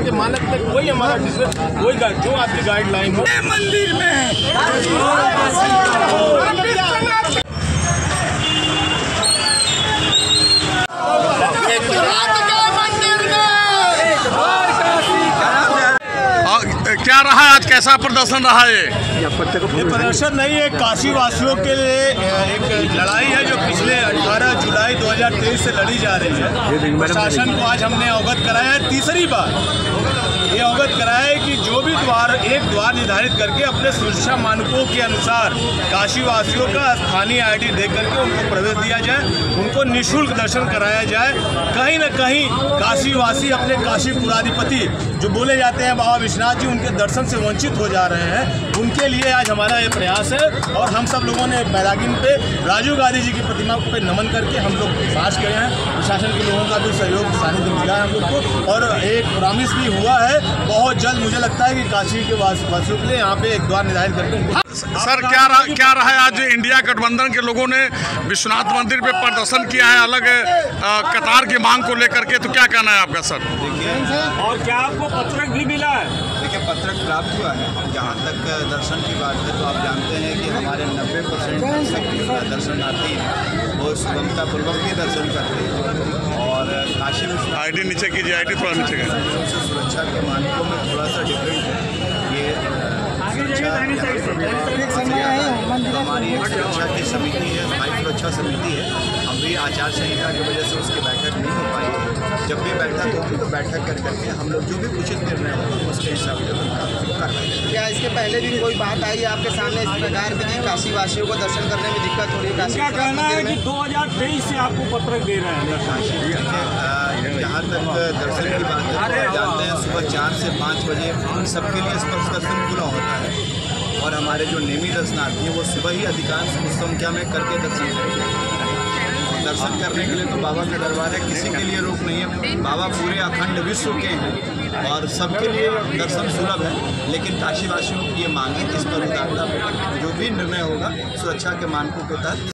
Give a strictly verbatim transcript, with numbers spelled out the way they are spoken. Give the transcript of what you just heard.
के मानक तक वही हमारा वही जो आपकी गाइडलाइन हो। मंदिर में क्या रहा है आज, कैसा प्रदर्शन रहा है? ये प्रदर्शन नहीं है, काशी वासियों के लिए एक लड़ाई है जो पिछले अठारह जुलाई दो हज़ार तेईस से लड़ी जा रही है। प्रशासन को आज हमने अवगत कराया है, तीसरी बार ये अवगत कराया है कि जो भी द्वार एक द्वार निर्धारित करके अपने सुरक्षा मानकों के अनुसार काशी वासियों का स्थानीय आईडी दे करके उनको प्रवेश दिया जाए, उनको निःशुल्क दर्शन कराया जाए। कहीं न कहीं काशी वासी अपने काशी पुराधिपति जो बोले जाते हैं बाबा विश्वनाथ जी, उनके दर्शन से वंचित हो जा रहे हैं। उनके लिए आज हमारा ये प्रयास है और हम सब लोगों ने बैरागिन पे राजीव गांधी जी की प्रतिमा पे नमन करके हम लोग मार्च किए हैं। प्रशासन के लोगों का भी सहयोग सानिध्य मिला है हम लोग को और एक प्रॉमिस भी हुआ है बहुत जल्द। मुझे लगता है कि काशी के वासियों के लिए यहाँ पे एक द्वार निर्धारित करके। सर क्या रहा, क्या रहा है आज इंडिया गठबंधन के लोगों ने विश्वनाथ मंदिर पे प्रदर्शन किया है अलग आ, कतार की मांग को लेकर के, तो क्या कहना है आपका सर? देखिए, और क्या आपको पत्रक भी मिला है? देखिए पत्रक प्राप्त हुआ है। जहाँ तक दर्शन की बात है तो आप जानते हैं कि हमारे नब्बे परसेंट दर्शनार्थी हैं वो सुगमता पूर्वक ही दर्शन करते हैं और काशी में आई डी नीचे कीजिए, आई डी थोड़ा नीचे कीजिए। सुरक्षा के मानकों में थोड़ा सा डिफरेंट है। ये हमारी एक सुरक्षा की समिति है, स्थायी सुरक्षा समिति है। हम भी आचार संहिता की वजह से उसकी बैठक नहीं हो पाई है। जब भी बैठक होगी तो बैठक कर करके हम लोग जो भी उचित निर्णय होगा उसके हिसाब से कर रहे हैं। क्या इसके पहले भी कोई बात आई आपके सामने इस प्रकार की कि काशी वासियों को दर्शन करने में दिक्कत हो रही है? क्या कहना है कि दो हज़ार तेईस से आपको पत्रक दे रहे हैं? जहाँ तक दर्शन की बात है तो आप जानते हैं सुबह चार से पाँच बजे सबके लिए स्पर्श दर्शन खुला होता है और हमारे जो नियमित दर्शनार्थी हैं वो सुबह ही अधिकांश संख्या में करके दर्शन करेंगे। दर्शन करने के लिए तो बाबा का दरबार है, किसी के लिए रोक नहीं है। बाबा पूरे अखंड विश्व के हैं और सबके लिए दर्शन सुलभ है। लेकिन काशीवासियों की ये मांग है, इस पर उदारता जो भी निर्णय होगा सुरक्षा के मानकों के तहत